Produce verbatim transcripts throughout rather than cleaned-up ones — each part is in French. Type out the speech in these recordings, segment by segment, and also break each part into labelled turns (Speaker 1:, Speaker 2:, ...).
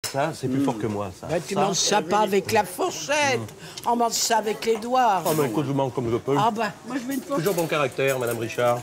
Speaker 1: ça, c'est plus mmh. fort que moi, ça.
Speaker 2: Bah, tu
Speaker 1: ça,
Speaker 2: manges ça pas avec la fourchette. Mmh. On mange ça avec les doigts.
Speaker 1: Oh, mais écoute, je mange comme je peux.
Speaker 2: Ah bah, moi je veux une fourchette.
Speaker 1: Toujours bon caractère, Madame Richard.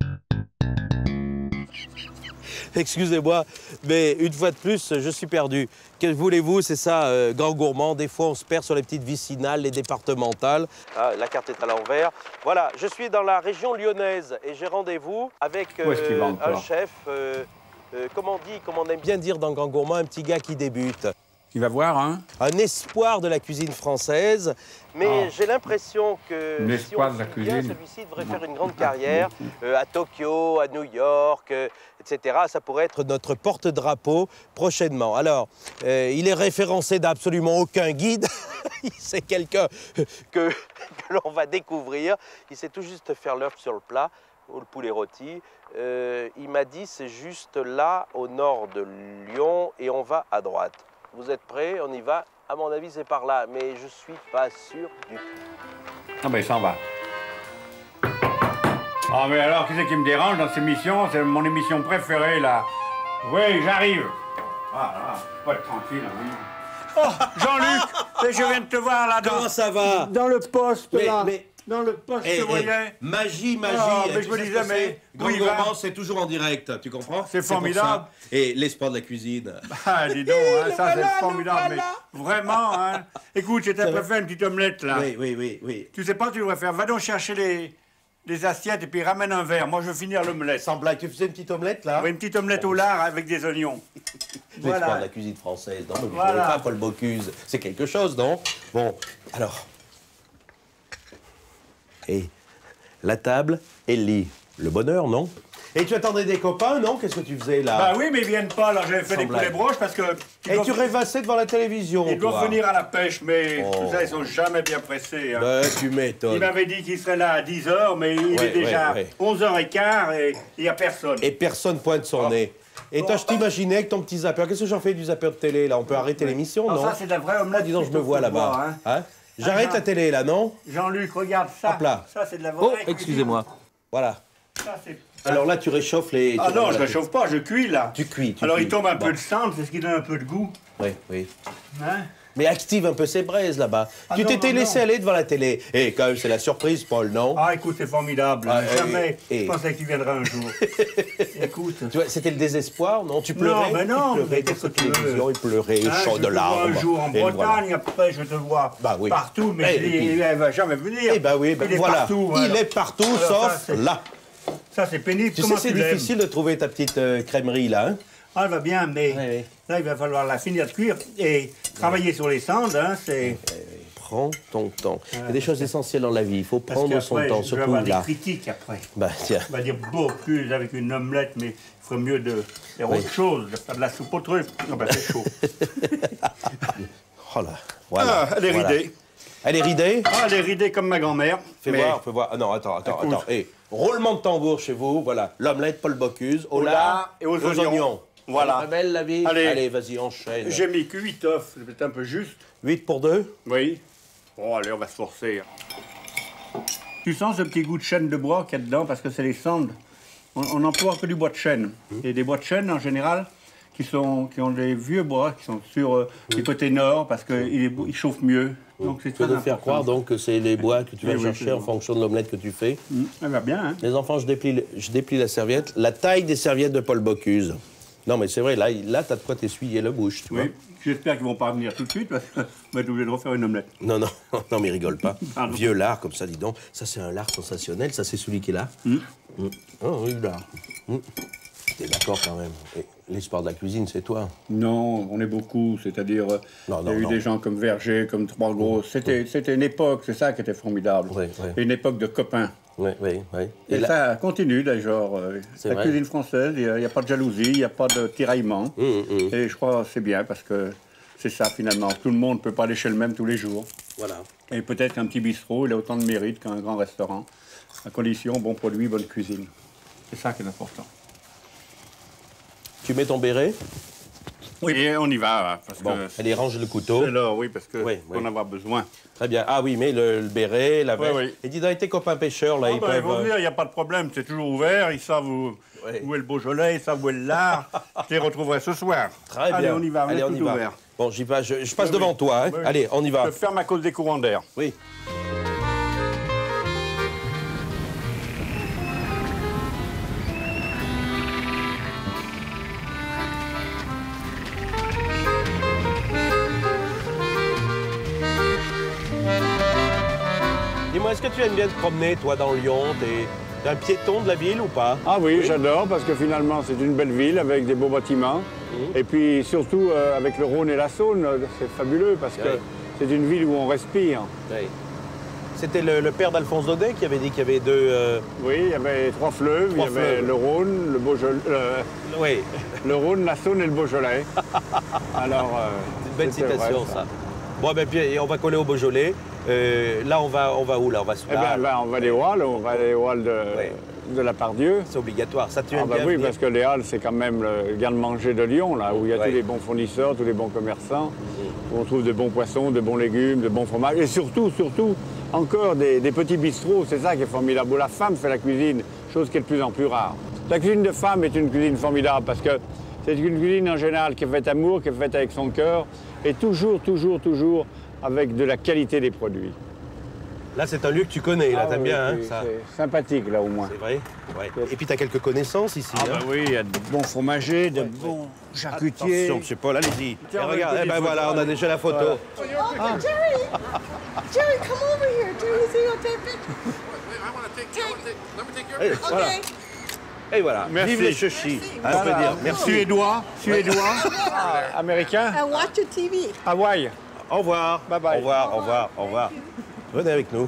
Speaker 1: Excusez-moi, mais une fois de plus, je suis perdu. Que voulez-vous, c'est ça, euh, grand gourmand. Des fois, on se perd sur les petites vicinales, les départementales. Ah, la carte est à l'envers. Voilà, je suis dans la région lyonnaise et j'ai rendez-vous avec euh, un chef, euh, euh, comment on dit, comme on aime bien dire dans Grand Gourmand, un petit gars qui débute.
Speaker 3: Tu vas voir, hein?
Speaker 1: Un espoir de la cuisine française, mais oh. j'ai l'impression que si on suit bien, celui-ci devrait faire une grande carrière euh, à Tokyo, à New York, euh, et cetera. Ça pourrait être notre porte-drapeau prochainement. Alors, euh, il est référencé d'absolument aucun guide. C'est quelqu'un que, que l'on va découvrir. Il sait tout juste faire l'œuf sur le plat ou le poulet rôti. Euh, il m'a dit c'est juste là, au nord de Lyon, et on va à droite. Vous êtes prêts? On y va? À mon avis, c'est par là, mais je suis pas sûr du tout.
Speaker 3: Ah ben, il s'en va. Ah, mais alors, qu'est-ce qui me dérange dans ces missions? C'est mon émission préférée, là. Oui, j'arrive. Ah, là, pas être tranquille, hein. Oh, Jean-Luc, je viens de te voir, là, dans...
Speaker 1: Comment ça va?
Speaker 3: Dans le poste,
Speaker 1: mais,
Speaker 3: là.
Speaker 1: Mais...
Speaker 3: Dans le poste,
Speaker 1: hey,
Speaker 3: je voyais.
Speaker 1: Hey, magie, magie.
Speaker 3: Oh, mais je me disais, mais.
Speaker 1: Grand Gourmand, c'est toujours en direct, tu comprends?
Speaker 3: C'est formidable.
Speaker 1: Et l'espoir de la cuisine.
Speaker 3: Ah, dis donc, hein, ça c'est formidable. Mais vraiment, hein. Écoute, je t'ai fait une petite omelette, là.
Speaker 1: Oui, oui, oui, oui.
Speaker 3: Tu sais pas, tu devrais faire. Va donc chercher les, les assiettes et puis ramène un verre. Moi, je veux finir l'omelette.
Speaker 1: Sans blague, tu faisais une petite omelette, là?
Speaker 3: Oui, une petite omelette au lard avec des oignons.
Speaker 1: L'espoir voilà. de la cuisine française. Non, mais vous voilà. ne pas Paul Bocuse. C'est quelque chose, non? Bon, alors. Et la table et le lit. Le bonheur, non? Et tu attendais des copains, non? Qu'est-ce que tu faisais, là?
Speaker 3: Bah oui, mais ils viennent pas, alors j'avais fait Sans des poulets broches parce que...
Speaker 1: Et tu rêvassais devant la télévision,
Speaker 3: Ils doivent venir à la pêche, mais oh. tout ça, ils sont jamais bien pressés. Hein.
Speaker 1: Ben, tu m'étonnes.
Speaker 3: Il m'avait dit qu'il serait là à dix heures, mais il ouais, est déjà ouais, ouais. onze heures quinze et il n'y a personne.
Speaker 1: Et personne pointe son oh. nez. Et toi, je t'imaginais avec ton petit zapper. Qu'est-ce que j'en fais du zapper de télé, là? On peut arrêter oui. l'émission, non?
Speaker 3: Ça, c'est de la vraie omelette.
Speaker 1: Oh, dis donc, je me vois là-bas. Hein. Hein? J'arrête ah, la télé, là, non?
Speaker 3: Jean-Luc, regarde ça.
Speaker 1: Hop là.
Speaker 3: Ça, c'est de la vraie.
Speaker 1: Oh, excusez-moi. Voilà.
Speaker 3: Ça, c'est...
Speaker 1: Alors là, tu réchauffes les...
Speaker 3: Ah non, je réchauffe pas, je cuis, là.
Speaker 1: Tu cuis, tu
Speaker 3: Alors,
Speaker 1: cuis.
Speaker 3: il tombe un
Speaker 1: bon.
Speaker 3: peu de cendre, c'est ce qui donne un peu de goût.
Speaker 1: Oui, oui.
Speaker 3: Hein?
Speaker 1: Mais active un peu ces braises, là-bas. Ah, tu t'étais laissé non. aller devant la télé. Et quand même, c'est la surprise, Paul, non?
Speaker 3: Ah, écoute, c'est formidable. Ah, Jamais. Et, et... Je pensais qu'il viendrait un jour. Écoute.
Speaker 1: Tu vois, c'était le désespoir, non? Tu pleurais?
Speaker 3: Non, mais non.
Speaker 1: Tu pleurais sur la télévision, il pleurait,
Speaker 3: hein,
Speaker 1: chaud de larmes.
Speaker 3: Un jour en Bretagne, voilà. Après, je te vois bah, oui. partout, mais eh, il ne va jamais venir.
Speaker 1: Eh ben oui, ben
Speaker 3: il
Speaker 1: voilà.
Speaker 3: Est partout,
Speaker 1: il
Speaker 3: alors.
Speaker 1: est partout,
Speaker 3: alors,
Speaker 1: sauf
Speaker 3: ça,
Speaker 1: là.
Speaker 3: Ça, c'est pénible.
Speaker 1: Tu
Speaker 3: Comment
Speaker 1: sais, c'est difficile de trouver ta petite euh, crèmerie, là, hein?
Speaker 3: Ah, elle va bien, mais oui, oui. là, il va falloir la finir de cuire et travailler oui. sur les cendres, hein, c'est...
Speaker 1: Oui, oui. Prends ton temps. Il y a des choses essentielles dans la vie, il faut prendre son temps,
Speaker 3: je
Speaker 1: surtout
Speaker 3: vais avoir
Speaker 1: là.
Speaker 3: des critiques après.
Speaker 1: Bah, tiens.
Speaker 3: On va dire Bocuse avec une omelette, mais il ferait mieux de faire oui. autre chose, de faire de la soupe aux truffes. Non, ben, c'est chaud.
Speaker 1: Oh là, voilà.
Speaker 3: Ah, elle est
Speaker 1: voilà.
Speaker 3: ridée.
Speaker 1: Elle est ridée?
Speaker 3: Ah, elle est ridée comme ma grand-mère.
Speaker 1: Fais mais... voir, fais voir. Ah non, attends, attends, Écoute. attends. Hey, roulement de tambour chez vous, voilà. L'omelette Paul Bocuse, au lard et aux, aux oignons. oignons.
Speaker 3: Voilà.
Speaker 1: Très belle la vie.
Speaker 3: Allez,
Speaker 1: allez vas-y, enchaîne.
Speaker 3: J'ai mis que huit œufs, c'est un peu juste.
Speaker 1: huit pour deux?
Speaker 3: Oui. Bon, allez, on va se forcer. Tu sens ce petit goût de chêne de bois qu'il y a dedans, parce que c'est les cendres. On, on emploie que du bois de chêne. Mmh. Et des bois de chêne, en général, qui, sont, qui ont des vieux bois, qui sont sur euh, mmh. les côtés nord, parce qu'ils il chauffent mieux.
Speaker 1: Mmh. Donc, tu veux faire croire donc, que c'est les bois que tu vas oui, chercher oui, en bon. fonction de l'omelette que tu fais.
Speaker 3: Mmh. Ça va bien, hein?
Speaker 1: Les enfants, je déplie, je déplie la serviette. La taille des serviettes de Paul Bocuse. Non, mais c'est vrai, là, là tu as de quoi t'essuyer la bouche, tu
Speaker 3: oui.
Speaker 1: vois.
Speaker 3: J'espère qu'ils vont pas revenir tout de suite, parce qu'on va être obligé de refaire une omelette.
Speaker 1: Non, non, non, mais rigole pas. Vieux lard, comme ça, dis donc. Ça, c'est un lard sensationnel, ça, c'est celui qui est là. Mmh. Mmh. Oh, oui, lard. Mmh. T'es d'accord, quand même. L'espoir de la cuisine, c'est toi.
Speaker 3: Non, on est beaucoup, c'est-à-dire... Il y a eu non. des gens comme Verger, comme Trois Grosses. C'était mmh. une époque, c'est ça qui était formidable.
Speaker 1: Oui, oui.
Speaker 3: Une époque de copains.
Speaker 1: Oui, oui, oui.
Speaker 3: Et, Et là... ça continue, d'ailleurs. La vrai. cuisine française, il n'y a, a pas de jalousie, il n'y a pas de tiraillement. Mmh, mmh. Et je crois que c'est bien, parce que c'est ça, finalement. Tout le monde ne peut pas aller chez le même tous les jours.
Speaker 1: Voilà.
Speaker 3: Et peut-être qu'un petit bistrot, il a autant de mérite qu'un grand restaurant. À condition, bon produit, bonne cuisine. C'est ça qui est important.
Speaker 1: Tu mets ton béret?
Speaker 3: Oui, et on y va. Parce
Speaker 1: bon,
Speaker 3: que
Speaker 1: allez, range le couteau.
Speaker 3: C'est là, oui, parce qu'on
Speaker 1: oui, oui.
Speaker 3: en aura besoin.
Speaker 1: Très bien. Ah oui, mais le, le béret, la veste. Oui, oui. Et dis donc, tes copains pêcheurs, là,
Speaker 3: ah
Speaker 1: ils
Speaker 3: ben,
Speaker 1: peuvent...
Speaker 3: Ils vont venir, il n'y a pas de problème, c'est toujours ouvert. Ils savent où, oui. où est le Beaujolais, ils savent où est l'art. Je les retrouverai ce soir.
Speaker 1: Très bien.
Speaker 3: Allez, on y va, on
Speaker 1: allez,
Speaker 3: est
Speaker 1: on
Speaker 3: tout
Speaker 1: y va.
Speaker 3: ouvert.
Speaker 1: Bon, j'y passe, je, je passe oui, devant
Speaker 3: oui.
Speaker 1: toi. Hein.
Speaker 3: Oui.
Speaker 1: Allez, on y va.
Speaker 3: Je ferme à cause des courants d'air.
Speaker 1: Oui. Dis-moi, est-ce que tu aimes bien te promener, toi, dans Lyon? T'es un piéton de la ville ou pas?
Speaker 4: Ah oui, oui. j'adore, parce que finalement, c'est une belle ville avec des beaux bâtiments. Mmh. Et puis, surtout, euh, avec le Rhône et la Saône, c'est fabuleux, parce oui. que c'est une ville où on respire.
Speaker 1: Oui. C'était le, le père d'Alphonse Daudet qui avait dit qu'il y avait deux... Euh...
Speaker 4: Oui, il y avait trois fleuves. Trois il y avait fleuves. le Rhône, le Beaujolais... Euh,
Speaker 1: oui.
Speaker 4: Le Rhône, la Saône et le Beaujolais. Alors... Euh,
Speaker 1: c'est une belle citation, vrai, ça. ça. Bon, ben, puis on va coller au Beaujolais. Euh, là, on va, on va où, là? On va se
Speaker 4: eh ben, ben, on va les Halles, on va aller aux Halles de, oui. de la Pardieu.
Speaker 1: C'est obligatoire, ça tu aimes
Speaker 4: ah, ben
Speaker 1: bien
Speaker 4: Oui,
Speaker 1: venir.
Speaker 4: parce que les Halles, c'est quand même le garde-manger de Lyon, là, où il y a oui. tous les bons fournisseurs, tous les bons commerçants, mmh. où on trouve de bons poissons, de bons légumes, de bons fromages, et surtout, surtout, encore des, des petits bistrots, c'est ça qui est formidable, où la femme fait la cuisine, chose qui est de plus en plus rare. La cuisine de femme est une cuisine formidable, parce que c'est une cuisine en général qui est faite amour, qui est faite avec son cœur, et toujours, toujours, toujours avec de la qualité des produits.
Speaker 1: Là, c'est un lieu que tu connais, là,
Speaker 4: ah,
Speaker 1: t'aimes
Speaker 4: oui,
Speaker 1: bien, hein, ça.
Speaker 4: C'est sympathique, là, au moins.
Speaker 1: C'est vrai, ouais. Et puis, t'as quelques connaissances ici,
Speaker 4: ah,
Speaker 1: hein.
Speaker 4: bah oui, il y a de bons fromagers, de ouais, bons ouais. charcutiers.
Speaker 1: Attention, monsieur Paul, allez-y. Regarde, eh ben voilà, on a déjà la photo.
Speaker 5: Oh, ah. Jerry! Jerry, come over here. Jerry, see your picture.
Speaker 6: I want to take, I want to take, let me take your picture.
Speaker 1: Voilà. Et voilà,
Speaker 4: merci.
Speaker 1: Vive les chouchis, hein,
Speaker 4: voilà.
Speaker 1: on peut dire. Merci.
Speaker 4: Suédois, Suédois, ah, américain.
Speaker 5: And watch your T V.
Speaker 4: Hawaï.
Speaker 1: Au revoir.
Speaker 4: Bye bye.
Speaker 1: Au revoir, au revoir, au revoir. Venez avec nous.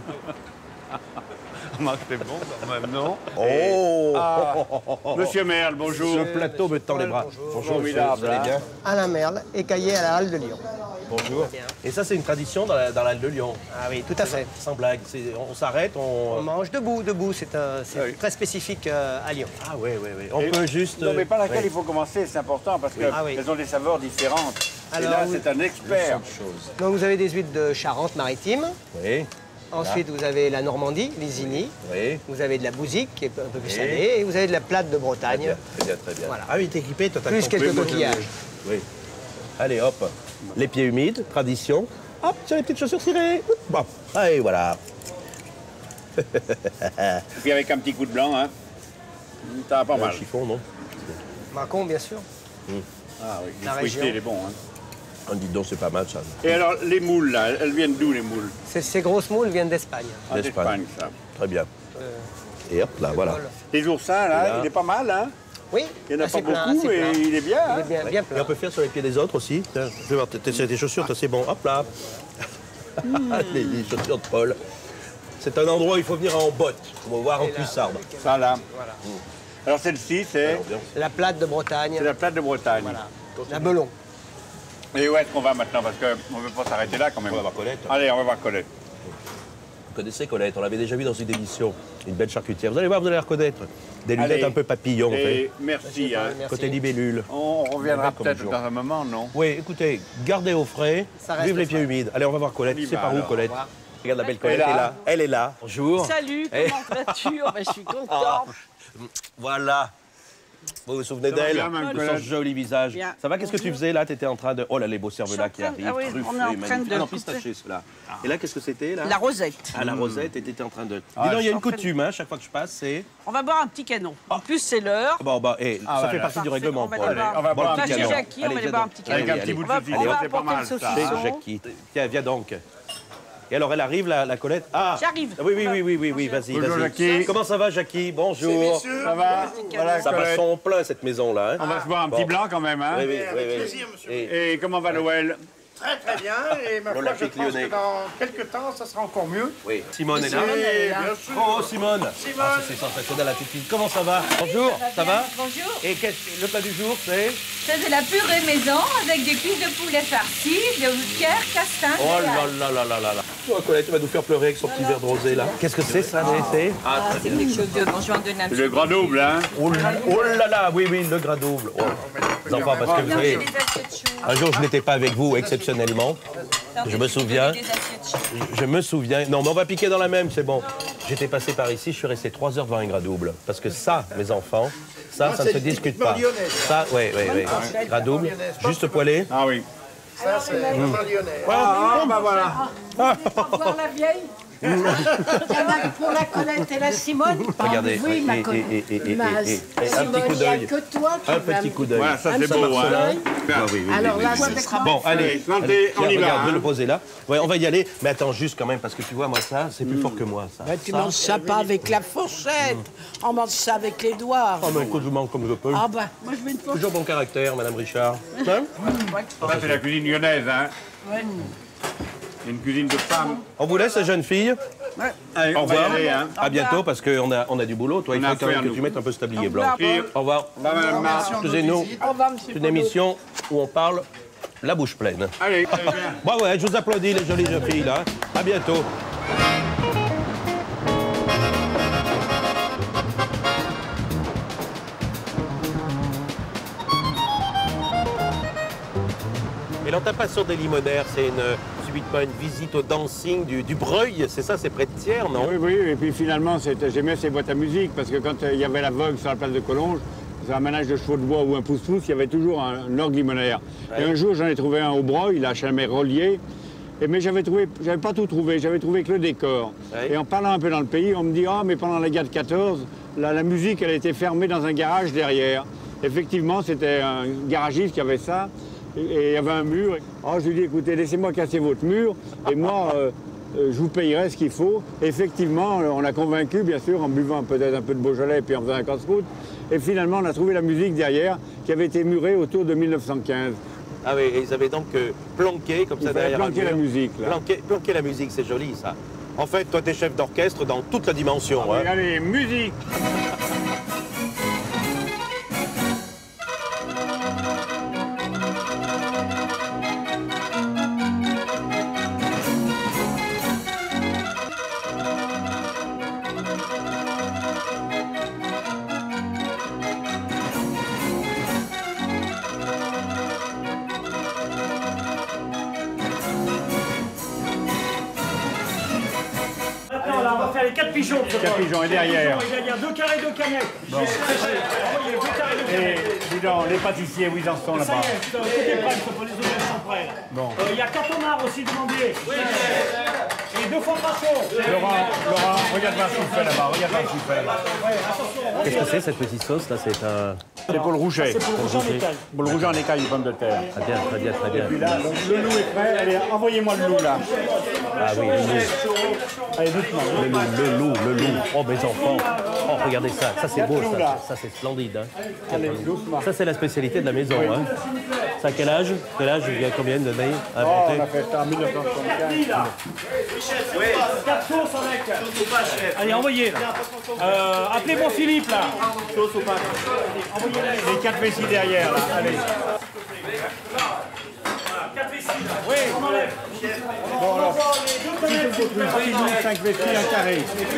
Speaker 4: C'est bon quand même, non?
Speaker 1: Oh,
Speaker 4: ah. Monsieur Merle, bonjour.
Speaker 1: Ce plateau me tend les bras.
Speaker 4: Bonjour, bonjour
Speaker 1: vous allez bien?
Speaker 7: Alain Merle, écaillé à la Halle de Lyon.
Speaker 1: Bonjour. Et ça, c'est une tradition dans la, dans la Halle de Lyon?
Speaker 7: Ah oui, tout à fait.
Speaker 1: Sans blague. On s'arrête, on...
Speaker 7: On mange debout, debout. C'est un, ah oui. très spécifique euh, à Lyon.
Speaker 1: Ah oui, oui, oui. On Et peut juste...
Speaker 4: Non, mais par laquelle
Speaker 1: oui.
Speaker 4: il faut commencer, c'est important, parce qu'elles
Speaker 7: ah oui.
Speaker 4: ont des saveurs différentes.
Speaker 7: Alors,
Speaker 4: et là,
Speaker 7: oui.
Speaker 4: c'est un expert.
Speaker 7: Donc, vous avez des huîtres de Charente-Maritime.
Speaker 1: Oui.
Speaker 7: Ensuite, là. vous avez la Normandie, l'Isigny.
Speaker 1: Oui.
Speaker 7: Vous avez de la Bouzique, qui est un peu plus oui. salée. Et vous avez de la plate de Bretagne. Très
Speaker 1: bien, très bien. Très bien.
Speaker 7: Voilà.
Speaker 1: Ah oui, t'es équipé, toi, t'as
Speaker 7: plus quelques
Speaker 1: oui,
Speaker 7: coquillages.
Speaker 1: Oui. Allez, hop. Les pieds humides, tradition. Hop, sur les petites chaussures cirées. Bon, allez, voilà.
Speaker 4: Et puis avec un petit coup de blanc, hein. Ça va pas mal.
Speaker 1: Un chiffon, non?
Speaker 7: Mâcon, bien sûr.
Speaker 1: Mmh.
Speaker 4: Ah oui,
Speaker 7: la
Speaker 4: fruité, il est bon, hein.
Speaker 1: On dit donc, c'est pas mal, ça.
Speaker 4: Et alors, les moules, là, elles viennent d'où, les moules?
Speaker 7: Ces grosses moules viennent d'Espagne.
Speaker 4: Ah, d'Espagne, ça.
Speaker 1: Très bien. Euh, Et hop, là, voilà.
Speaker 7: Bol.
Speaker 4: Les oursins, là, là, il est pas mal, hein?
Speaker 7: Oui.
Speaker 4: Il n'y en a pas
Speaker 7: plein,
Speaker 4: beaucoup, mais plein. il est bien.
Speaker 7: Il est bien,
Speaker 1: ouais.
Speaker 7: bien plein.
Speaker 1: Et on peut faire sur les pieds des autres aussi. Tiens, je vais voir, tes chaussures, c'est bon. Hop là. Mm. les, les chaussures de Paul. C'est un endroit où il faut venir en botte. On va voir en cuissarde.
Speaker 4: Ça, là.
Speaker 7: Voilà.
Speaker 4: Mm. Alors, celle-ci, c'est...
Speaker 7: La plate de Bretagne.
Speaker 4: C'est la plate de Bretagne.
Speaker 7: Voilà. La Belon.
Speaker 4: Et où est-ce qu'on va maintenant? Parce qu'on ne veut pas s'arrêter là, quand même.
Speaker 1: On va voir Colette.
Speaker 4: Allez, on va voir Colette.
Speaker 1: Vous connaissez Colette, on l'avait déjà vu dans une émission. Une belle charcutière. Vous allez voir, vous allez la reconnaître. Des lunettes
Speaker 4: allez.
Speaker 1: un peu papillons.
Speaker 4: Et
Speaker 1: en fait.
Speaker 4: merci, hein.
Speaker 7: Merci.
Speaker 1: Côté libellule.
Speaker 4: On reviendra peut-être dans un moment, non?
Speaker 1: Oui, écoutez, gardez au frais, vive les pieds humides. Allez, on va voir Colette. C'est par où, Colette? Regarde la belle Colette, elle est là. Elle est là. Bonjour.
Speaker 2: Salut, comment vas-tu? Oh, ben, je suis contente.
Speaker 1: Voilà. Vous vous souvenez d'elle? De son joli visage.
Speaker 2: Bien.
Speaker 1: Ça va? Qu'est-ce que tu faisais là? Tu étais en train de... Oh là, les beaux cervelas qui arrivent.
Speaker 2: Ah oui,
Speaker 1: truffés,
Speaker 2: on est en train de...
Speaker 1: Ah non, pistachés, ceux-là. Et là, qu'est-ce que c'était, là?
Speaker 2: La rosette.
Speaker 1: Ah, la rosette, et tu étais en train de...
Speaker 4: Ah,
Speaker 1: Dis donc, il y a une
Speaker 2: en train de-
Speaker 1: coutume, hein, chaque fois que je passe, c'est...
Speaker 2: On va boire un petit canon. En plus, c'est l'heure.
Speaker 1: Bon, bah, et
Speaker 4: Ah,
Speaker 1: ça
Speaker 4: voilà.
Speaker 1: fait partie du
Speaker 2: Parfait,
Speaker 1: règlement,
Speaker 2: on va
Speaker 1: Paul.
Speaker 2: aller boire.
Speaker 4: on va boire un
Speaker 2: Toi,
Speaker 4: petit
Speaker 2: chez
Speaker 4: canon.
Speaker 2: Jackie, on va aller boire un petit canon.
Speaker 4: Avec un
Speaker 1: Allez,
Speaker 4: petit
Speaker 1: allez.
Speaker 4: bout
Speaker 2: On va,
Speaker 4: de
Speaker 2: on
Speaker 4: saucisson,
Speaker 2: va
Speaker 4: c'est pas
Speaker 2: apporter le
Speaker 4: mal, ça.
Speaker 1: Chez
Speaker 2: saucisson.
Speaker 1: Jackie. Tiens, viens donc. Et alors, elle arrive, la, la Colette. Ah
Speaker 2: J'arrive.
Speaker 1: Oui, oui, oui, oui, oui, oui, vas-y,
Speaker 4: Bonjour,
Speaker 1: vas-y.
Speaker 4: Jackie.
Speaker 1: Comment ça va, Jackie? Bonjour.
Speaker 4: Ça va? Voilà,
Speaker 1: Ça va
Speaker 4: Colette.
Speaker 1: son plein, cette maison-là. Hein?
Speaker 4: On va se boire un petit
Speaker 1: Bon.
Speaker 4: blanc, quand même, hein?
Speaker 1: Oui, oui, oui, oui.
Speaker 6: plaisir, monsieur.
Speaker 1: Et-
Speaker 4: Et comment va Noël?
Speaker 3: Très très bien, et ma foi, je pense que dans quelques temps, ça sera encore mieux.
Speaker 1: Oui. Simone est là.
Speaker 3: Oui, bien sûr.
Speaker 1: Oh, Simone.
Speaker 3: Simone.
Speaker 1: Ah, ça, c'est sensationnel, la petite fille. Comment ça va? Bonjour, ça va?
Speaker 8: Bonjour.
Speaker 1: Et qu'est-ce- le plat du jour, c'est?
Speaker 8: C'est de la purée maison avec des cuisses de poulet farcies, de pierre, castagne.
Speaker 1: Oh là là là là là là. Toi, Colette, tu vas nous faire pleurer avec son petit verre de rosé, là. Qu'est-ce que c'est, ça, c'est?
Speaker 8: Ah, c'est quelque chose de bonjour de Nam.
Speaker 4: Le grand double, hein.
Speaker 1: Oh là oh là là, oui, oui, le gras double. Oh. Les enfants, parce que vous savez, un jour, je n'étais pas avec vous, exceptionnellement. Je me souviens. Je me souviens. Non, mais on va piquer dans la même, c'est bon. J'étais passé par ici, je suis resté trois heures devant un gras double. Parce que ça, mes enfants, ça, ça ne se discute pas. Ça, oui, oui, oui. Gras double, juste poêlé.
Speaker 4: Ah oui.
Speaker 3: Ça, c'est vraiment lyonnais.
Speaker 4: Ah, bah voilà.
Speaker 2: Voir la vieille. Il y en a pour la Colette et la Simone.
Speaker 1: Regardez,
Speaker 2: Oui, ma
Speaker 1: et,
Speaker 2: Colette.
Speaker 1: et, et, et, et,
Speaker 2: Ma
Speaker 1: et, et, un
Speaker 2: Simone,
Speaker 1: petit coup
Speaker 2: il n'y a
Speaker 1: d'œil.
Speaker 2: que toi qui
Speaker 1: Un
Speaker 2: vas
Speaker 1: petit
Speaker 2: me-
Speaker 1: coup d'œil.
Speaker 4: Voilà, ça c'est beau, hein.
Speaker 1: Marcelin. Ah oui, oui,
Speaker 2: Alors
Speaker 1: oui,
Speaker 2: là,
Speaker 1: oui,
Speaker 2: ça
Speaker 1: oui.
Speaker 2: sera
Speaker 1: Bon, allez,
Speaker 4: Allez, santé,
Speaker 1: allez,
Speaker 4: on y
Speaker 1: tiens,
Speaker 4: va,
Speaker 1: regarde,
Speaker 4: hein.
Speaker 1: je vais le poser là. Ouais, on va y aller, mais attends juste quand même, parce que tu vois, moi, ça, c'est plus fort que moi, ça.
Speaker 2: Bah, tu
Speaker 1: Ça.
Speaker 2: manges ça pas avec la fourchette. On mange ça avec les doigts.
Speaker 1: Oh, mais écoute, je mange comme je peux.
Speaker 2: Ah bah, moi je veux une fourchette.
Speaker 1: Toujours bon caractère, Madame Richard. Hein?
Speaker 4: Ça, c'est la cuisine lyonnaise, hein. Une cuisine de femme.
Speaker 1: On vous laisse, jeune fille.
Speaker 4: Allez,
Speaker 1: Au
Speaker 4: on va y
Speaker 1: revoir.
Speaker 4: aller, hein.
Speaker 1: À bientôt, parce qu'on a, on a du boulot. Toi, il
Speaker 4: On a
Speaker 1: faut quand même
Speaker 4: affaire,
Speaker 1: que
Speaker 4: nous.
Speaker 1: tu mettes un peu ce tablier blanc.
Speaker 4: Et
Speaker 1: Au revoir.
Speaker 4: là, madame Marc.
Speaker 1: Excusez-nous,
Speaker 2: Au revoir, monsieur.
Speaker 1: c'est une émission où on parle la bouche pleine.
Speaker 4: Allez, allez, viens.
Speaker 1: Bon, ouais, je vous applaudis, les jolies jeunes filles, là. À bientôt. Et alors, ta passion des limonaires, c'est une, subitement une visite au dancing du, du Breuil, c'est ça, c'est près de Thiers, non?
Speaker 4: Oui, oui, et puis finalement, c'était- j'aimais ces boîtes à musique parce que quand euh, il y avait la vogue sur la place de Collonges, sur un manège de chevaux de bois ou un pouce-pouce, il y avait toujours un, un orgue limonaire. Et un jour, j'en ai trouvé un au Breuil, là, chez mes relié. Et mais j'avais trouvé, j'avais pas tout trouvé, j'avais trouvé que le décor.
Speaker 1: Ouais.
Speaker 4: Et en parlant un peu dans le pays, on me dit ah mais pendant la guerre de quatorze, la, la musique elle était fermée dans un garage derrière. Effectivement, c'était un garagiste qui avait ça. Et et il y avait un mur. Oh, je lui ai dit, écoutez, laissez-moi casser votre mur, et moi, euh, euh, je vous payerai ce qu'il faut. Effectivement, euh, on a convaincu, bien sûr, en buvant peut-être un peu de Beaujolais, puis en faisant un casse-croûte. Et finalement, on a trouvé la musique derrière, qui avait été murée autour de mille neuf cent quinze.
Speaker 1: Ah oui, et ils avaient donc euh, planqué, comme
Speaker 4: Il
Speaker 1: ça,
Speaker 4: fallait
Speaker 1: derrière un
Speaker 4: planquer
Speaker 1: mur.
Speaker 4: la musique, là.
Speaker 1: Planquer, planquer la musique, c'est joli, ça. En fait, toi, t'es chef d'orchestre dans toute la dimension.
Speaker 4: Ah,
Speaker 1: hein.
Speaker 4: oui, allez, musique.
Speaker 9: Maintenant, là, on va faire les quatre pigeons. ce
Speaker 4: Quatre
Speaker 9: soir.
Speaker 4: pigeons, et derrière.
Speaker 9: Et derrière, deux carrés, deux canettes. Envoyez deux carrés, deux
Speaker 4: Et
Speaker 9: canettes.
Speaker 4: dis donc, les pâtissiers, où ils en sont
Speaker 9: Ça
Speaker 4: là-bas?
Speaker 9: y est, c'est, euh, côté prêt, il faut les auberges sont prêts.
Speaker 4: Bon.
Speaker 9: Euh, Il y a quatre homards aussi demandés. Et deux fois brassons.
Speaker 4: Laurent, Laurent, regarde voir ce qu'il fait là-bas, regarde voir ce qu'il fait là-bas.
Speaker 1: Qu'est-ce que c'est, cette petite sauce, là? C'est un...
Speaker 4: C'est pour le rouget.
Speaker 9: C'est pour le rouge en écaille.
Speaker 4: Pour le rouget en écaille, les pommes de terre.
Speaker 1: Très bien, très bien, très bien.
Speaker 4: Puis là, donc, le loup est prêt. Allez, envoyez-moi le loup là.
Speaker 1: Ah oui, le loup.
Speaker 4: Allez, doucement.
Speaker 1: Le loup, le loup, le loup. Oh, mes enfants. Oh, regardez ça. Ça, c'est beau,
Speaker 4: loup,
Speaker 1: ça.
Speaker 4: là.
Speaker 1: Ça, c'est splendide. Hein.
Speaker 4: Allez, doucement.
Speaker 1: Ça, c'est la spécialité de la maison. Hein. Ça, à quel âge? Quel âge? Il y a combien d'années à
Speaker 4: Oh,
Speaker 1: inventer?
Speaker 4: on a fait ça en mille neuf cent soixante-quinze.
Speaker 9: Quatre sauces avec. Allez, envoyez là. Euh, appelez-moi Philippe là.
Speaker 4: Les quatre vessies derrière là. Allez.
Speaker 9: Quatre vessies là. Oui, on enlève.
Speaker 4: Bon, alors,
Speaker 9: Deux canettes.
Speaker 4: cinq vessies, un carré.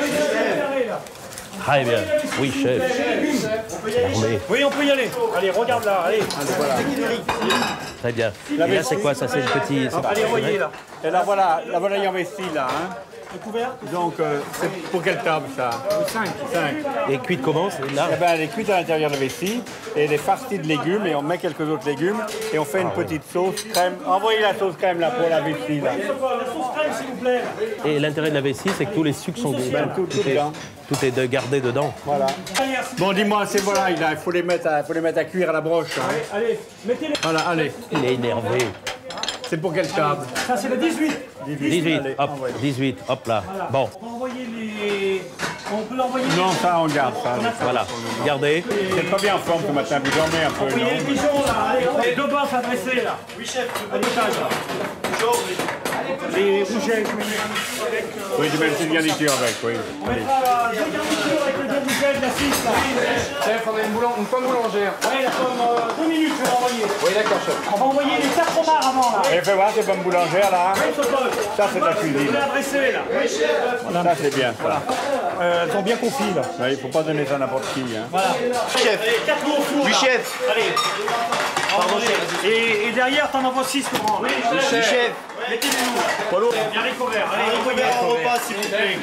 Speaker 1: Très bien. Oui, chef. Armé.
Speaker 9: Oui, on peut y aller. Allez, regarde là. Allez.
Speaker 1: Très bien. Et là, c'est quoi? Ça, c'est le petit... c'est-
Speaker 9: Allez, envoyez là.
Speaker 4: Et là, voilà, la volaille en vessie là. Hein.
Speaker 9: Le couvert.
Speaker 4: Donc, euh, c'est pour quelle table ça? Cinq. Cinq.
Speaker 1: Et cuite comment? c'est Là?
Speaker 4: Eh ben, elle est cuite à l'intérieur de la vessie et elle est farcie de légumes et on met quelques autres légumes et on fait une petite sauce crème. Envoyez la sauce crème là pour la vessie là.
Speaker 9: La sauce crème, s'il vous plaît.
Speaker 1: Et l'intérêt de la vessie, c'est que tous les sucres sont...
Speaker 4: Ben, tout, tout
Speaker 1: est,
Speaker 4: dedans.
Speaker 1: tout est de garder dedans.
Speaker 4: Voilà. Bon, dis-moi, ces volailles là, il faut les mettre à, faut les mettre à cuire à la broche. Hein.
Speaker 9: Allez, mettez-les.
Speaker 4: Voilà, allez.
Speaker 1: Il est énervé.
Speaker 4: C'est pour quelle table?
Speaker 9: Ça, c'est le dix-huit.
Speaker 1: dix-huit,
Speaker 4: Allez,
Speaker 1: hop,
Speaker 4: envoyez.
Speaker 1: dix-huit, hop là. Bon,
Speaker 9: On va envoyer les, On peut l'envoyer.
Speaker 3: Non, ça, on garde ça.
Speaker 1: Voilà, gardez.
Speaker 3: Vous n'êtes pas bien en forme ce matin, vous dormez un peu,
Speaker 9: Envoyez les
Speaker 3: non?
Speaker 9: pigeons là, allez, allez, deux bosses adressées là. Oui, chef, à l'étage là. Les bougettes.
Speaker 3: Oui, je mets une petite garniture avec, oui.
Speaker 9: On mettra deux garnitures avec les deux bougettes, la six là.
Speaker 6: Chef, on a une, boulang une pomme boulangère.
Speaker 9: Oui, là, comme euh, deux minutes, je vais l'envoyer.
Speaker 6: Oui, d'accord, chef.
Speaker 9: On va envoyer les quatre homards avant là.
Speaker 3: Et fais voir ces pommes boulangères là.
Speaker 9: Oui, ce poste.
Speaker 3: Ça, c'est de la
Speaker 9: Vous
Speaker 3: cuisine.
Speaker 9: pouvez adresser là.
Speaker 3: Ça, c'est bien, ça.
Speaker 9: Euh, elles sont bien confies là.
Speaker 3: Ouais, il ne faut pas donner ça à n'importe qui. Hein.
Speaker 9: Voilà.
Speaker 6: Chef.
Speaker 9: Allez, quatre lots au four.
Speaker 6: Oui,
Speaker 9: là.
Speaker 6: chef.
Speaker 9: Allez. Et, et derrière, t'en envoies six, Laurent. Oui,
Speaker 6: chef.
Speaker 9: Mettez-les nous. Pas lourd. Bien les couverts. Allez, les couverts. Repas, s'il vous plaît.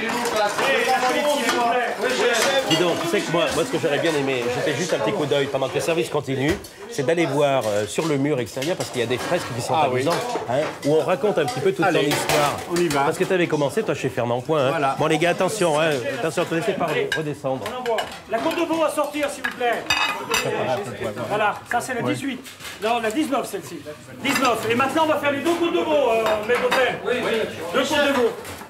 Speaker 1: Dis donc, tu sais que moi, moi ce que j'aurais bien aimé, j'étais juste un petit coup d'œil pendant que le service continue, c'est d'aller voir euh, sur le mur extérieur, parce qu'il y a des fresques qui sont
Speaker 3: Ah,
Speaker 1: amusantes, hein, où on raconte un petit peu toute
Speaker 3: Allez,
Speaker 1: ton histoire.
Speaker 3: on y va.
Speaker 1: Parce que tu avais commencé, toi, chez Fernand Point. Hein.
Speaker 3: Voilà.
Speaker 1: Bon, les gars, attention, hein, attention, te laissez pas redescendre.
Speaker 9: On envoie. La côte de veau à sortir, s'il vous plaît. Voilà, ça c'est la dix-huit. Non, la dix-neuf celle-ci. dix-neuf. Et maintenant, on va faire les deux côtes de veau, euh, maître d'hôtel. Oui, oui. Deux côtes de veau.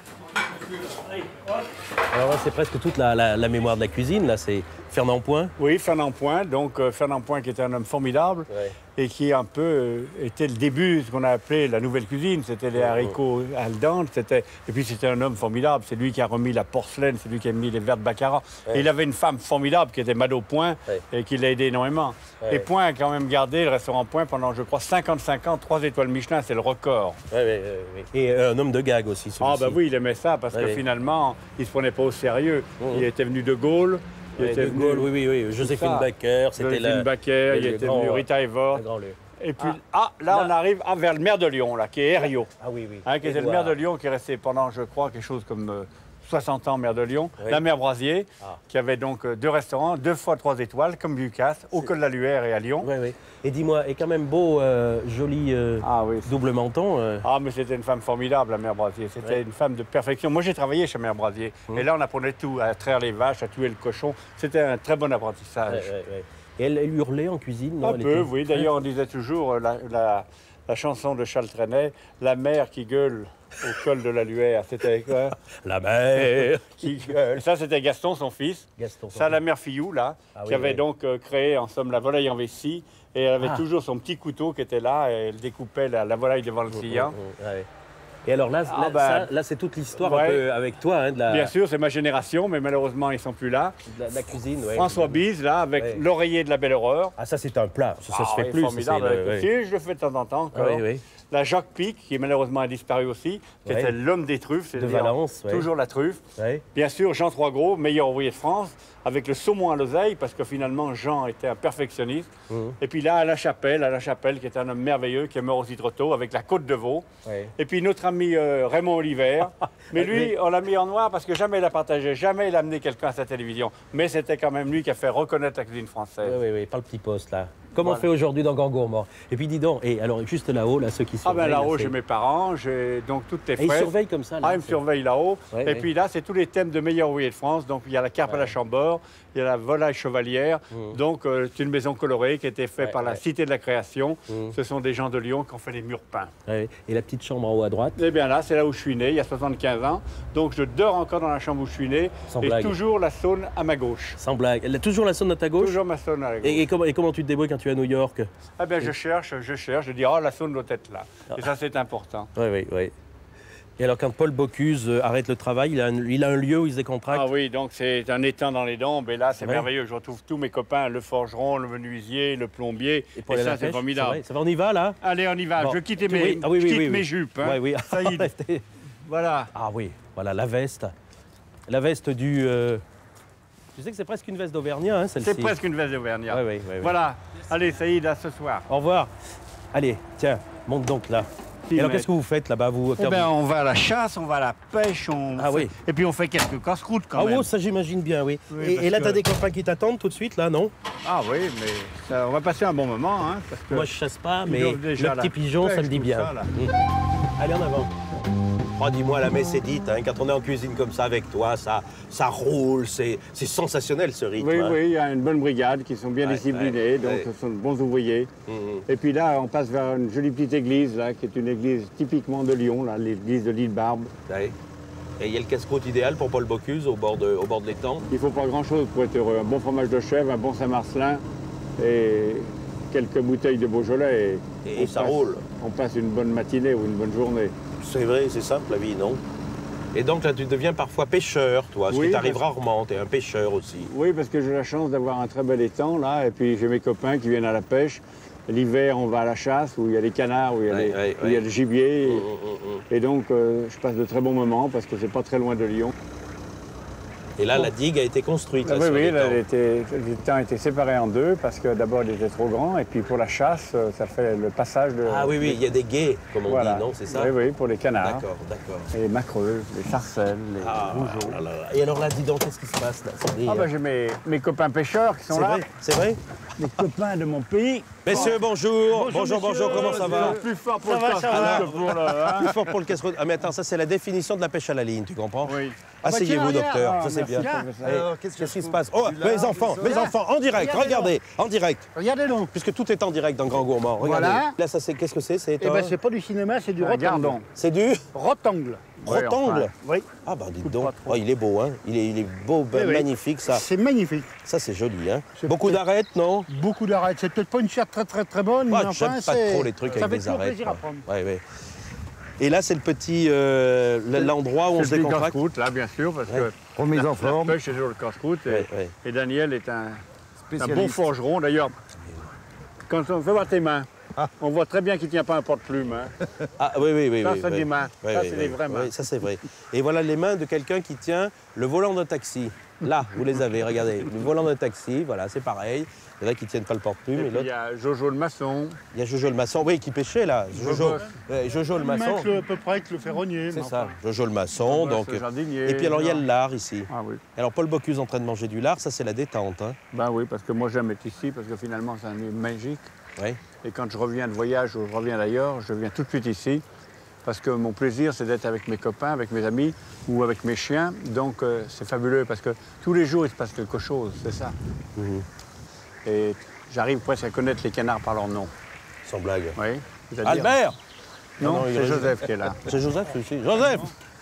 Speaker 9: Allez, hop.
Speaker 1: Alors là, c'est presque toute la, la, la mémoire de la cuisine, là, c'est Fernand Point.
Speaker 3: Oui, Fernand Point. Donc, euh, Fernand Point qui était un homme formidable
Speaker 1: Ouais.
Speaker 3: et qui un peu euh, était le début de ce qu'on a appelé la nouvelle cuisine. C'était les haricots al dente. C'était... Et puis, c'était un homme formidable. C'est lui qui a remis la porcelaine, c'est lui qui a mis les verres de baccarat.
Speaker 1: Ouais.
Speaker 3: Et il avait une femme formidable qui était Mado Point
Speaker 1: Ouais.
Speaker 3: et qui l'a aidé énormément.
Speaker 1: Ouais.
Speaker 3: Et Point a quand même gardé le restaurant Point pendant, je crois, cinquante-cinq ans, trois étoiles Michelin. C'est le record.
Speaker 1: Ouais, ouais, ouais, ouais. Et euh, un homme de gag aussi, celui-ci.
Speaker 3: Ah, ben oui, il aimait ça parce
Speaker 1: Ouais,
Speaker 3: que
Speaker 1: ouais.
Speaker 3: finalement, il ne se prenait pas au sérieux.
Speaker 1: Mmh.
Speaker 3: Il était venu de Gaulle. Il
Speaker 1: Ouais,
Speaker 3: était
Speaker 1: de
Speaker 3: venu...
Speaker 1: Gaulle, oui, oui, oui. Joséphine
Speaker 3: ça.
Speaker 1: Baker, c'était
Speaker 3: Joséphine
Speaker 1: la...
Speaker 3: Baker,
Speaker 1: le-
Speaker 3: il
Speaker 1: le
Speaker 3: était
Speaker 1: grand,
Speaker 3: venu
Speaker 1: euh,
Speaker 3: Rita Hayworth.
Speaker 1: le grand lieu.
Speaker 3: Et puis, ah, là, on arrive ah, vers le maire de Lyon, là, qui est Herriot.
Speaker 1: Ah oui, oui.
Speaker 3: Hein, qui était le
Speaker 1: Édouard.
Speaker 3: maire de Lyon, qui est resté pendant, je crois, quelque chose comme euh, soixante ans maire de Lyon.
Speaker 1: Oui.
Speaker 3: La mère Brasier,
Speaker 1: Ah.
Speaker 3: qui avait donc euh, deux restaurants, deux fois trois étoiles, comme Bucasse, au col de la Luère et à Lyon.
Speaker 1: Oui, oui. Et dis-moi, et quand même beau, euh, joli euh,
Speaker 3: Ah oui.
Speaker 1: double menton. euh.
Speaker 3: Ah, mais c'était une femme formidable, la mère Brasier. C'était
Speaker 1: Ouais.
Speaker 3: une femme de perfection. Moi, j'ai travaillé chez mère Brasier.
Speaker 1: Mmh.
Speaker 3: Et là, on apprenait tout, à traire les vaches, à tuer le cochon. C'était un très bon apprentissage.
Speaker 1: Ouais, ouais, ouais. Et elle, elle hurlait en cuisine, non?
Speaker 3: Un
Speaker 1: Elle
Speaker 3: peu,
Speaker 1: était-
Speaker 3: oui. D'ailleurs, on disait toujours euh, la, la- la chanson de Charles Trenet, la mère qui gueule au col de la Luère. C'était quoi?
Speaker 1: La mère.
Speaker 3: Qui gueule. Ça, c'était Gaston, son fils.
Speaker 1: Gaston.
Speaker 3: Ça, la mère Fillou, là,
Speaker 1: Ah
Speaker 3: qui
Speaker 1: oui,
Speaker 3: avait
Speaker 1: oui.
Speaker 3: donc euh, créé, en somme, la volaille en vessie. Et elle avait
Speaker 1: Ah.
Speaker 3: toujours son petit couteau qui était là, et elle découpait la, la volaille devant le client.
Speaker 1: Mmh, mmh, ouais. Et alors là,
Speaker 3: Ah
Speaker 1: là,
Speaker 3: ben,
Speaker 1: ça, là, c'est toute l'histoire un
Speaker 3: ouais.
Speaker 1: peu avec toi, hein, de, la,
Speaker 3: Bien sûr, c'est ma génération, mais malheureusement, ils ne sont plus là.
Speaker 1: de la, de la cuisine. Ouais.
Speaker 3: François Bise, là, avec
Speaker 1: Ouais.
Speaker 3: l'oreiller de la Belle Horreur.
Speaker 1: Ah, ça, c'est un plat. Ça, ça
Speaker 3: Ah
Speaker 1: se fait
Speaker 3: oui,
Speaker 1: plus. ça,
Speaker 3: formidable.
Speaker 1: c'est le-
Speaker 3: avec-
Speaker 1: ouais.
Speaker 3: Si, je le fais de temps en temps encore.
Speaker 1: Ah oui, oui.
Speaker 3: La Jacques Pic, qui malheureusement a disparu aussi, qui
Speaker 1: Ouais.
Speaker 3: était l'homme des truffes.
Speaker 1: De
Speaker 3: c'est-à-dire
Speaker 1: Valence, ouais.
Speaker 3: Toujours la truffe.
Speaker 1: Ouais.
Speaker 3: Bien sûr, Jean Trois-Gros, meilleur ouvrier de France, avec le saumon à l'oseille, parce que finalement, Jean était un perfectionniste.
Speaker 1: Mhm.
Speaker 3: Et puis là, Alain Chapelle, Alain Chapelle, qui est un homme merveilleux, qui est mort aussi trop tôt, avec la côte de veau.
Speaker 1: Ouais.
Speaker 3: Et puis notre ami euh, Raymond Oliver. Mais lui,
Speaker 1: Mais-
Speaker 3: on l'a mis en noir parce que jamais il a partagé, jamais il a amené quelqu'un à sa télévision. Mais c'était quand même lui qui a fait reconnaître la cuisine française.
Speaker 1: Oui, oui, oui, par le petit poste, là. Comme on
Speaker 3: Voilà.
Speaker 1: fait aujourd'hui dans Grand Gourmand. Et puis, dis donc, et alors, juste là-haut, là, ceux qui
Speaker 3: Ah
Speaker 1: surveillent...
Speaker 3: ben là-haut,
Speaker 1: là,
Speaker 3: j'ai
Speaker 1: c'est-
Speaker 3: mes parents, j'ai donc toutes les
Speaker 1: Et ils
Speaker 3: frères.
Speaker 1: surveillent comme ça, là.
Speaker 3: Ah, ils me surveillent là-haut.
Speaker 1: Ouais,
Speaker 3: et
Speaker 1: ouais.
Speaker 3: puis là, c'est tous les thèmes de meilleur ouvrier de France. Donc il y a la carpe à la Chambord, il y a la volaille chevalière.
Speaker 1: Mmh.
Speaker 3: Donc euh, c'est une maison colorée qui a été faite
Speaker 1: Ouais,
Speaker 3: par la
Speaker 1: ouais.
Speaker 3: Cité de la Création.
Speaker 1: Mmh.
Speaker 3: Ce sont des gens de Lyon qui ont fait les murs peints.
Speaker 1: Ouais. Et la petite chambre en haut à droite.
Speaker 3: Eh bien là, c'est là où je suis né, il y a soixante-quinze ans. Donc je dors encore dans la chambre où je suis né.
Speaker 1: Sans
Speaker 3: et
Speaker 1: blague.
Speaker 3: toujours la Saône à ma gauche.
Speaker 1: Sans blague. Elle a toujours la sonne à ta gauche.
Speaker 3: Toujours ma Saône à la gauche.
Speaker 1: Et, et comment, et comment tu te débrouilles quand tu es à New York?
Speaker 3: Eh bien je cherche, je cherche, je dis, oh la Saône doit être là.
Speaker 1: Ah.
Speaker 3: Et ça c'est important.
Speaker 1: Oui, oui, oui. Et alors, quand Paul Bocuse euh, arrête le travail, il a un, il a un lieu où il se décontracte.
Speaker 3: Ah oui, donc c'est un étang dans les Dombes, et là c'est
Speaker 1: Ouais.
Speaker 3: merveilleux. Je retrouve tous mes copains, le forgeron, le menuisier, le plombier, et,
Speaker 1: pour aller à
Speaker 3: ça
Speaker 1: la
Speaker 3: c'est
Speaker 1: pêche,
Speaker 3: formidable.
Speaker 1: vrai. Ça va, on y va, là?
Speaker 3: Allez, on y va.
Speaker 1: Bon.
Speaker 3: Je quitte
Speaker 1: Tu-
Speaker 3: mes,
Speaker 1: oui. Ah oui,
Speaker 3: je
Speaker 1: oui,
Speaker 3: quitte
Speaker 1: oui,
Speaker 3: mes
Speaker 1: oui.
Speaker 3: jupes. Hein.
Speaker 1: Ouais, oui.
Speaker 3: Saïd.
Speaker 1: Restez-
Speaker 3: Voilà.
Speaker 1: Ah oui, voilà, la veste. La veste du... euh, Tu sais que c'est presque une veste d'Auvergnat, hein, celle-ci.
Speaker 3: C'est presque une veste d'Auvergnat.
Speaker 1: Oui, oui, oui, oui.
Speaker 3: Voilà. Allez, Saïd, à ce soir.
Speaker 1: Au revoir. Allez, tiens, monte donc là.
Speaker 3: Si,
Speaker 1: Et alors,
Speaker 3: mais-
Speaker 1: qu'est-ce que vous faites là-bas, vous?
Speaker 3: Eh
Speaker 1: faire
Speaker 3: ben,
Speaker 1: du-
Speaker 3: on va à la chasse, on va à la pêche, on
Speaker 1: Ah
Speaker 3: fait-
Speaker 1: oui.
Speaker 3: Et puis on fait quelques casse-croûtes quand
Speaker 1: Ah
Speaker 3: même.
Speaker 1: oui, ça j'imagine bien, oui.
Speaker 3: Oui,
Speaker 1: et,
Speaker 3: parce
Speaker 1: et là,
Speaker 3: que-
Speaker 1: t'as des copains qui t'attendent tout de suite, là, non?
Speaker 3: Ah oui, mais ça- on va passer un bon moment, hein, parce que
Speaker 1: Moi, je chasse pas,
Speaker 3: ils
Speaker 1: mais
Speaker 3: doivent déjà
Speaker 1: le petit
Speaker 3: la
Speaker 1: pigeon, ça
Speaker 3: pêche,
Speaker 1: me dit
Speaker 3: tout
Speaker 1: bien.
Speaker 3: ça, là.
Speaker 1: Mmh. Allez, en avant. Oh, dis-moi, la messe est dite, hein, quand on est en cuisine comme ça avec toi, ça, ça roule, c'est c'est sensationnel ce rythme.
Speaker 3: Oui,
Speaker 1: hein.
Speaker 3: oui, il y a une bonne brigade qui sont bien
Speaker 1: Ouais,
Speaker 3: disciplinés,
Speaker 1: ouais,
Speaker 3: donc
Speaker 1: ouais.
Speaker 3: ce sont de bons ouvriers.
Speaker 1: Mhm.
Speaker 3: Et puis là, on passe vers une jolie petite église, là, qui est une église typiquement de Lyon, là, l'église de l'île Barbe.
Speaker 1: Ouais. Et il y a le casse-croûte idéal pour Paul Bocuse au bord de, au bord de l'étang.
Speaker 4: Il ne faut pas grand-chose pour être heureux. Un bon fromage de chèvre, un bon Saint-Marcelin et quelques bouteilles de Beaujolais.
Speaker 1: Et, et ça
Speaker 4: passe,
Speaker 1: roule.
Speaker 4: On passe une bonne matinée ou une bonne journée.
Speaker 1: C'est vrai, c'est simple la vie, non? Et donc là, tu deviens parfois pêcheur, toi, ce
Speaker 4: oui,
Speaker 1: qui t'arrive
Speaker 4: parce...
Speaker 1: rarement, tu es un pêcheur aussi.
Speaker 4: Oui, parce que j'ai la chance d'avoir un très bel étang, là, et puis j'ai mes copains qui viennent à la pêche. L'hiver, on va à la chasse, où il y a les canards, où il y a,
Speaker 1: ouais,
Speaker 4: les,
Speaker 1: ouais,
Speaker 4: où il y a
Speaker 1: ouais.
Speaker 4: le gibier.
Speaker 1: Mmh,
Speaker 4: Et,
Speaker 1: mmh, mmh.
Speaker 4: et donc, euh, je passe de très bons moments, parce que c'est pas très loin de Lyon.
Speaker 1: Et là, la digue a été construite.
Speaker 4: Ah,
Speaker 1: là,
Speaker 4: oui, oui,
Speaker 1: l'étang.
Speaker 4: l'étang a été séparé en deux, parce que d'abord, il était trop grand, et puis pour la chasse, ça fait le passage de...
Speaker 1: Ah oui, oui, il y a des gués, comme on
Speaker 4: voilà.
Speaker 1: dit, non, c'est ça?
Speaker 4: Oui, oui, pour les canards.
Speaker 1: D'accord, d'accord.
Speaker 4: Les macreuses, les sarcelles, les
Speaker 1: Ah,
Speaker 4: rougeaux.
Speaker 1: là, là, là. Et alors là, dis donc, qu'est-ce qui se passe là? Des...
Speaker 4: Ah ben j'ai mes, mes copains pêcheurs qui sont
Speaker 1: C'est
Speaker 4: là.
Speaker 1: vrai, c'est vrai?
Speaker 4: Les copains de mon pays.
Speaker 1: Messieurs, bonjour. Bonjour, bonjour, comment ça va?
Speaker 4: Plus fort pour
Speaker 1: Ça
Speaker 4: le
Speaker 1: va,
Speaker 4: casse-croûte
Speaker 1: ça va.
Speaker 4: que pour le... hein.
Speaker 1: Plus fort pour le casse-croûte. Ah mais attends, ça c'est la définition de la pêche à la ligne, tu comprends?
Speaker 4: Oui.
Speaker 1: Asseyez-vous, docteur,
Speaker 4: Ah,
Speaker 1: ça c'est bien.
Speaker 4: merci.
Speaker 1: Eh, Qu'est-ce qui se passe? Oh, mes enfants, mes enfants, en direct, regardez, en direct.
Speaker 7: Regardez donc.
Speaker 1: Puisque tout est en direct dans Grand Gourmand, regardez.
Speaker 7: Voilà.
Speaker 1: Là, ça c'est, qu'est-ce que c'est? C'est
Speaker 7: Eh
Speaker 1: un...
Speaker 7: ben c'est pas du cinéma, c'est du
Speaker 4: Regardons.
Speaker 7: rotangle.
Speaker 1: C'est du
Speaker 7: Rotangle.
Speaker 4: Ouais,
Speaker 1: rotangle.
Speaker 4: enfin.
Speaker 7: Oui.
Speaker 1: Ah bah dites
Speaker 4: Coup de
Speaker 1: donc,
Speaker 4: patron.
Speaker 1: oh, il est beau, hein. Il est, il est beau, ben,
Speaker 7: Eh oui.
Speaker 1: magnifique, ça.
Speaker 7: C'est magnifique.
Speaker 1: Ça c'est joli, hein.
Speaker 7: C'est
Speaker 1: Beaucoup
Speaker 7: peut-être-
Speaker 1: d'arêtes, non?
Speaker 7: Beaucoup d'arêtes. C'est peut-être pas une chair très très très bonne,
Speaker 1: Ah,
Speaker 7: mais
Speaker 1: j'aime
Speaker 7: enfin
Speaker 1: pas
Speaker 7: c'est...
Speaker 1: trop les trucs
Speaker 7: ça
Speaker 1: avec
Speaker 7: fait
Speaker 1: des
Speaker 7: toujours
Speaker 1: arêtes.
Speaker 7: plaisir à
Speaker 1: moi.
Speaker 7: prendre.
Speaker 1: Ouais, ouais. Et là, c'est le petit, euh, l'endroit où on
Speaker 4: C'est
Speaker 1: se
Speaker 4: le petit
Speaker 1: décontracte.
Speaker 4: casse-croûte, là, bien sûr, parce
Speaker 1: Ouais.
Speaker 4: que
Speaker 7: Remise en
Speaker 4: la pêche, c'est toujours le casse-croûte. Et,
Speaker 1: Ouais, ouais.
Speaker 4: et Daniel est un, un bon forgeron. D'ailleurs, quand on fait voir tes mains, on voit très bien qu'il ne tient pas un porte-plume. Hein.
Speaker 1: Ah oui, oui, oui.
Speaker 4: Ça,
Speaker 1: oui,
Speaker 4: c'est
Speaker 1: oui.
Speaker 4: des mains.
Speaker 1: Oui,
Speaker 4: Ça,
Speaker 1: oui,
Speaker 4: c'est
Speaker 1: oui.
Speaker 4: des vraies mains.
Speaker 1: Oui, ça, c'est vrai. Et voilà les mains de quelqu'un qui tient le volant d'un taxi. Là, vous les avez, regardez. Le volant d'un taxi, voilà, c'est pareil. Il y en a qui ne tiennent pas le porte-plume.
Speaker 4: Et
Speaker 1: Et
Speaker 4: puis, il y
Speaker 1: l'autre,
Speaker 4: a Jojo le maçon.
Speaker 1: il y a Jojo le maçon, oui, qui pêchait là. Jojo,
Speaker 4: bosse.
Speaker 1: ouais, Jojo le maçon.
Speaker 7: Mettre le- à peu près avec le ferronnier.
Speaker 1: C'est
Speaker 7: mais
Speaker 1: ça,
Speaker 7: enfin.
Speaker 1: Jojo le maçon.
Speaker 4: bosse,
Speaker 1: Donc,
Speaker 4: le jardinier,
Speaker 1: et puis alors, il y a
Speaker 4: non.
Speaker 1: le lard ici.
Speaker 4: Ah oui.
Speaker 1: Alors, Paul Bocuse en train de manger du lard, ça, c'est la détente. Hein.
Speaker 4: Ben oui, parce que moi, j'aime être ici, parce que finalement, c'est un lieu magique.
Speaker 1: Ouais.
Speaker 4: Et quand je reviens de voyage ou je reviens d'ailleurs, je viens tout de suite ici. Parce que mon plaisir, c'est d'être avec mes copains, avec mes amis ou avec mes chiens. Donc, euh, c'est fabuleux parce que tous les jours, il se passe quelque chose, c'est ça.
Speaker 1: Mhm.
Speaker 4: Et j'arrive presque à connaître les canards par leur nom.
Speaker 1: Sans blague.
Speaker 4: Oui. c'est-à-dire-
Speaker 1: Albert
Speaker 4: Non,
Speaker 1: Non, il
Speaker 4: c'est
Speaker 1: reste-
Speaker 4: Joseph qui est là.
Speaker 1: C'est Joseph ici. Joseph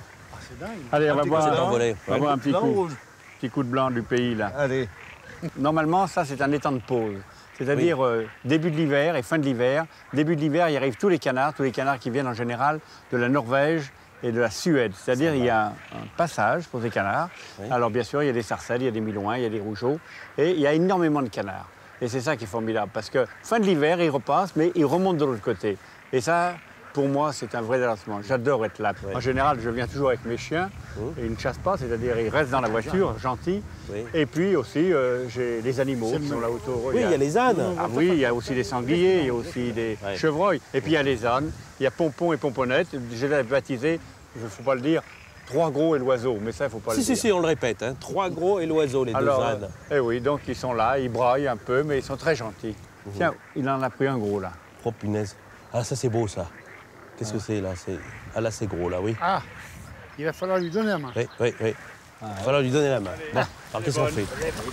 Speaker 4: Allez, on va boire
Speaker 1: C'est
Speaker 4: un,
Speaker 1: envolé.
Speaker 4: on va boire un petit coup, petit coup de blanc du pays, là.
Speaker 7: Allez.
Speaker 4: Normalement, ça, c'est un étang de pause. C'est-à-dire euh, début de l'hiver et fin de l'hiver. Début de l'hiver, il arrive tous les canards, tous les canards qui viennent en général de la Norvège et de la Suède. C'est-à-dire il y a un, un passage pour ces canards.
Speaker 1: Oui.
Speaker 4: Alors bien sûr, il y a des sarcelles, il y a des milouins, il y a des rougeaux. Et il y a énormément de canards. Et c'est ça qui est formidable. Parce que fin de l'hiver, ils repassent, mais ils remontent de l'autre côté. Et ça, pour moi, c'est un vrai délassement. J'adore être là.
Speaker 1: Oui.
Speaker 4: En général, je viens toujours avec mes chiens.
Speaker 1: Mmh.
Speaker 4: Et ils ne chassent pas, c'est-à-dire ils restent dans la voiture, gentils.
Speaker 1: Oui.
Speaker 4: Et puis aussi, euh, j'ai les animaux qui sont là autour.
Speaker 1: Oui, il y a les ânes.
Speaker 4: Ah oui, il y a aussi des sangliers, il y a aussi des
Speaker 1: Ouais.
Speaker 4: chevreuils. Et puis il y a les ânes, il y a Pompon et Pomponnette. Je l'ai baptisé, il ne faut pas le dire, Trois gros et l'oiseau. Mais ça, il ne faut pas
Speaker 1: Si,
Speaker 4: le
Speaker 1: si,
Speaker 4: dire.
Speaker 1: si, on le répète. Hein. Trois gros et l'oiseau, les
Speaker 4: Alors,
Speaker 1: deux ânes.
Speaker 4: euh, eh oui, donc ils sont là, ils braillent un peu, mais ils sont très gentils.
Speaker 1: Mhm.
Speaker 4: Tiens, il en a pris un gros là.
Speaker 1: Oh, punaise. Ah, ça, c'est beau, ça. Qu'est-ce que c'est, là? C'est- Ah, là, c'est gros, là, oui.
Speaker 7: Ah, il va falloir lui donner la main.
Speaker 1: Oui, oui, oui. Il va falloir lui donner la main. Bon, alors qu'est-ce qu'on fait?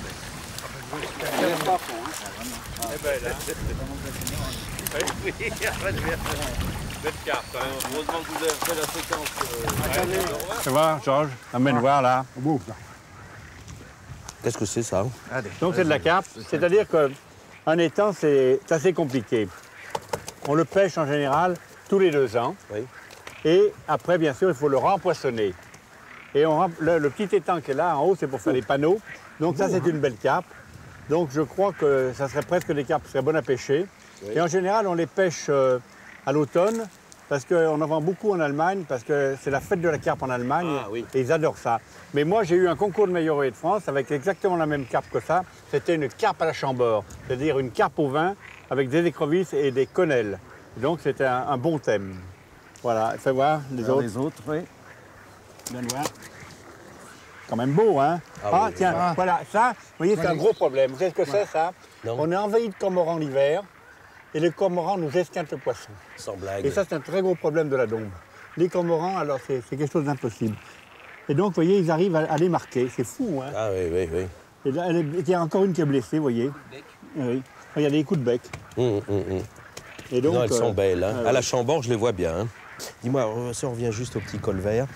Speaker 4: Ça va, Georges? Amène voir là.
Speaker 1: Qu'est-ce que c'est, ça?
Speaker 4: Donc c'est de la carpe, c'est-à-dire qu'un étang, c'est assez compliqué. On le pêche en général tous les deux ans.
Speaker 1: Oui.
Speaker 4: Et après, bien sûr, il faut le rempoissonner. Et on, rem- le, le petit étang qui est là en haut, c'est pour faire les panneaux. Donc ça, c'est une belle carpe. Donc je crois que ça serait presque des carpes qui seraient bonnes à pêcher.
Speaker 1: Oui.
Speaker 4: Et en général, on les pêche euh, à l'automne parce qu'on en vend beaucoup en Allemagne, parce que c'est la fête de la carpe en Allemagne.
Speaker 1: Ah, oui.
Speaker 4: Et ils adorent ça. Mais moi, j'ai eu un concours de meilleur oeil de France avec exactement la même carpe que ça. C'était une carpe à la Chambord, c'est-à-dire une carpe au vin avec des écrevisses et des quenelles. Donc c'était un, un bon thème. Voilà, fais voir les
Speaker 7: Alors,
Speaker 4: autres.
Speaker 7: les autres, oui.
Speaker 4: Donne voir. Quand même beau, hein?
Speaker 1: Ah
Speaker 4: Ah,
Speaker 1: oui,
Speaker 4: tiens,
Speaker 7: oui.
Speaker 4: voilà, ça, vous voyez, c'est un gros problème. Vous savez ce que c'est, ça?
Speaker 1: Non.
Speaker 4: On est envahi de cormorans l'hiver et les cormorans nous esquintent le poisson.
Speaker 1: Sans blague.
Speaker 4: Et ça, c'est un très gros problème de la Dombe. Les cormorans, alors, c'est c'est quelque chose d'impossible. Et donc, vous voyez, ils arrivent à, à les marquer. C'est fou, hein?
Speaker 1: Ah oui, oui, oui.
Speaker 4: Et là, elle est- il y a encore une qui est blessée, vous voyez? Oui. Il y a des coups de bec.
Speaker 1: Hum, hum, hum.
Speaker 4: Et donc,
Speaker 1: non, elles sont
Speaker 4: euh,
Speaker 1: belles. Hein.
Speaker 4: ah,
Speaker 1: À la
Speaker 4: oui.
Speaker 1: Chambord, je les vois bien. Hein. Dis-moi, euh, si on revient juste au petit col vert,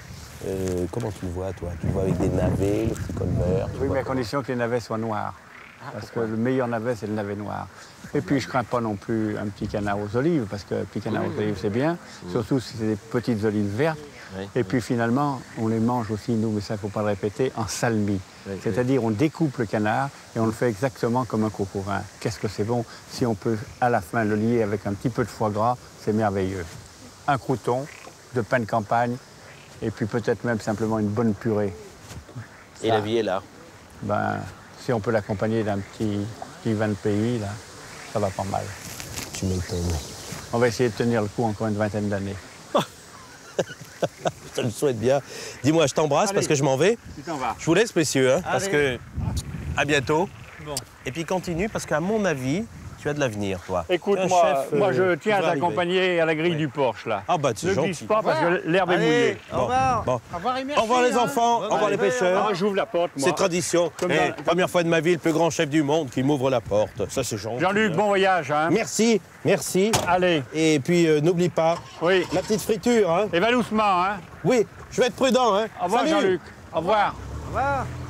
Speaker 1: Euh, comment tu le vois, toi? Tu le vois avec des navets, le petit col vert?
Speaker 4: Oui, mais à condition que les navets soient noirs. Parce que le meilleur navet, c'est le navet noir. Et puis, je crains pas non plus un petit canard aux olives, parce que petit canard aux olives, c'est bien, surtout si c'est des petites olives vertes. Oui. Et puis, finalement, on les mange aussi, nous, mais ça, il ne faut pas le répéter, en salmi. Oui, c'est-à-dire, oui. on découpe le canard et on le fait exactement comme un coco-vin. Qu'est-ce que c'est bon? Si on peut, à la fin, le lier avec un petit peu de foie gras, c'est merveilleux. Un crouton de pain de campagne, et puis peut-être même simplement une bonne purée.
Speaker 1: Et ça, la vie est là.
Speaker 4: Ben, si on peut l'accompagner d'un petit, petit vin de pays, là, ça va pas mal.
Speaker 1: Tu m'étonnes.
Speaker 4: On va essayer de tenir le coup encore une vingtaine d'années.
Speaker 1: Je te le souhaite bien. Dis-moi, je t'embrasse parce que je m'en vais.
Speaker 3: Tu t'en vas.
Speaker 1: Je vous laisse, messieurs, hein, parce que... À bientôt. Bon. Et puis continue, parce qu'à mon avis, tu as de l'avenir, toi.
Speaker 3: Écoute, moi, chef, moi euh, je tiens à t'accompagner à la grille oui. du porche, là.
Speaker 1: Ah bah, c'est gentil.
Speaker 3: Ne glisse pas, parce que l'herbe est mouillée.
Speaker 1: Au revoir. Bon. Au revoir, et merci, au revoir les enfants, hein. Au revoir les pêcheurs.
Speaker 3: Ah, j'ouvre la porte, moi.
Speaker 1: C'est tradition. Comme hey, dans... Première fois de ma vie, le plus grand chef du monde qui m'ouvre la porte. Ça, c'est gentil.
Speaker 3: Jean-Luc, hein. Bon voyage, hein.
Speaker 1: Merci, merci.
Speaker 3: Allez.
Speaker 1: Et puis, euh, n'oublie pas,
Speaker 3: oui.
Speaker 1: la petite friture, hein.
Speaker 3: Et va doucement, hein.
Speaker 1: Oui, je vais être prudent, hein.
Speaker 3: Au revoir, Jean-Luc. Au revoir.
Speaker 7: Au revoir.